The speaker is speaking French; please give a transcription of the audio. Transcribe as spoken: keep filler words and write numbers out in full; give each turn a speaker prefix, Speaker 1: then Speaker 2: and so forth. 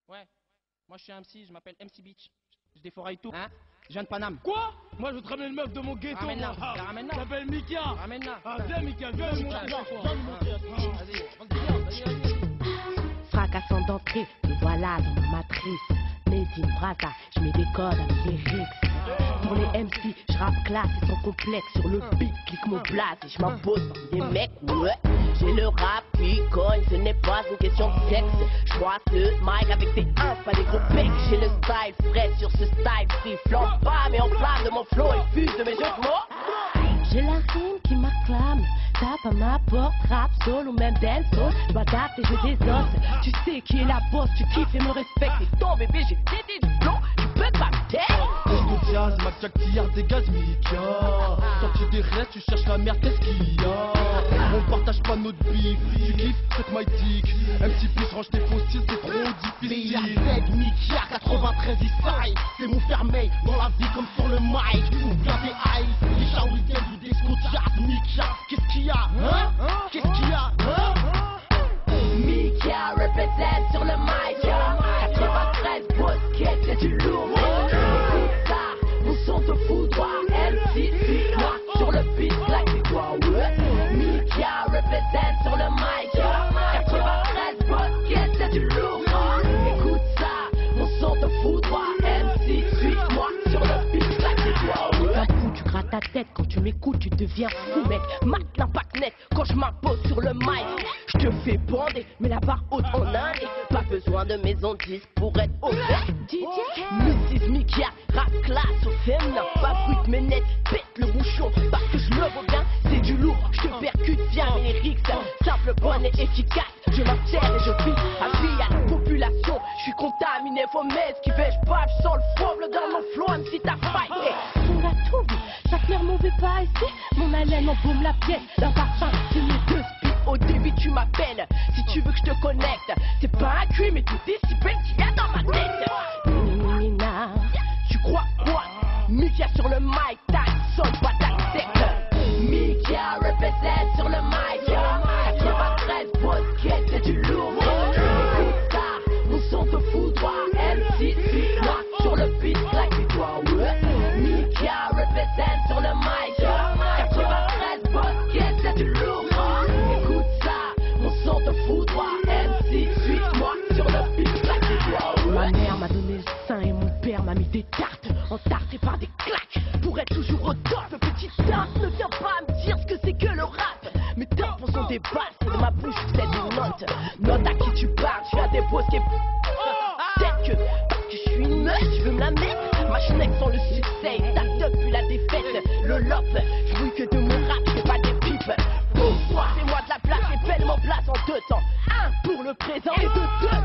Speaker 1: Ouais, moi je suis un M C, je m'appelle M C Beach. Je déforaille tout. Hein? Je viens de Paname.
Speaker 2: Quoi? Moi je veux te ramener le meuf de mon ghetto.
Speaker 1: Ramène-la,
Speaker 2: moi. Ah,
Speaker 1: ramène-la.
Speaker 2: S'appelle Mika.
Speaker 1: Ramène-la.
Speaker 2: Ah, viens Mika, viens
Speaker 1: Vas-y,
Speaker 2: mon
Speaker 1: viens,
Speaker 2: gars.
Speaker 1: viens,
Speaker 2: Viens, mon gars.
Speaker 1: Vas-y, vas-y, vas-y, vas-y.
Speaker 3: Fracassant d'entrée, me voilà dans ma matrice. Made in Brasa, je mets des codes avec les lyrics. Pour les M C, je rappe classe et sans complexe. Sur le beat, clique mon blase et je m'impose parmi les mecs. Ouais, j'ai le rap qui cogne, ce n'est pas une question de sexe. Je crois ce mic avec tes uns, pas des gros pecs. J'ai le style frais sur ce style free. Flanque pas, mais en flamme de mon flow et fuse de mes jeux de mots. J'ai la rime qui m'acclame. Tape à ma porte, rap, soul ou même dancehall. Je m'adapte et je désosse. Tu sais qui est la boss, tu kiffes et me respectes. Et ton bébé, j'ai tété du plomb, tu peux pas me taire.
Speaker 2: Disco jazz, Mac Jack tire des gaz Mika. Sorti des restes, tu cherches la merde, qu'est-ce qu'il y a? On partage pas notre bif, tu kiffes, c'est my dick. M C plus range tes fossiles, c'est trop difficile.
Speaker 4: Z, Mika, quatre-vingt-treize Isai. C'est mon fermeil, dans la vie comme sur le mic. Ouvre bien tes eyes, les Shaolin du disco jazz Mika. Qu'est-ce qu'il y a, hein? Qu'est-ce qu'il y a, hein?
Speaker 3: Mika représente sur le mic. quatre-vingt-treize Bosquet, c'est du lourd. Écoute ça, mon son te foudroie. M C, suis-moi sur le beat, claque tes doigts, ouais. Mika représente sur le mic. quatre-vingt-treize Bosquet, c'est du lourd. Écoute ça, mon son te foudroie. M C, suis-moi sur le beat, claque tes doigts, ouais. D'un coup, tu grattes ta tête quand tu m'écoutes, tu deviens fou, mec. Mat l'impact net quand je m'impose sur le mic. Je te fais bander, mais la barre haute en Inde. Pas besoin de maison disque pour être au fait. D J Missus Mika, rap classe au féminin. Pas brut mais net, pète le bouchon. Parce que je me reviens, c'est du lourd. Je te percute via mes lyrics. Simple, bonne et efficace. Je m'observe et je vis à vie à la population. Je suis contaminé, faut m'esquiver. Je bave, je sens le fauve dans mon flow, même si t'as faillé. On a tout vu, ça claire m'en veut pas ici. Mon haleine embaume la pièce d'un parfum signé de spi. Au début tu m'appelles, si tu veux que je te connecte. C'est pas un cul mais tout décibel qu'il y a dans ma tête. Nina, tu crois quoi? Mika sur le mic, ta sonne pas ta secte. Mika représente sur le mic. quatre-vingt-treize Bosquet, c'est du lourd. Écoute ça, mon son te foudroie. M C, suis-moi sur le beat, claque tes doigts, ouais. Mika représente sur le mic. quatre-vingt-treize Bosquet, c'est du lourd. Écoute ça, mon son te foudroie. M C, suis-moi sur le beat, claque tes doigts, ouais. Ma mère m'a donné le sein et mon père m'a mis des tartes, entartées par des claques. Pour être toujours au top, le petit taf ne vient pas me dire ce que c'est que le rap. Mes tympans sont des balles, c'est de ma bouche, c'est des notes. Note à qui tu parles, tu as des poses qui est... Peut-être que, parce que je suis une meuf, tu veux me la mettre. Ma schneck sans le succès, ça depuis la défaite. Le lop, je bouille que de mon rap, c'est pas des pipes. Pour toi, fais-moi de la place et belle mon place en deux temps. Un pour le présent et de deux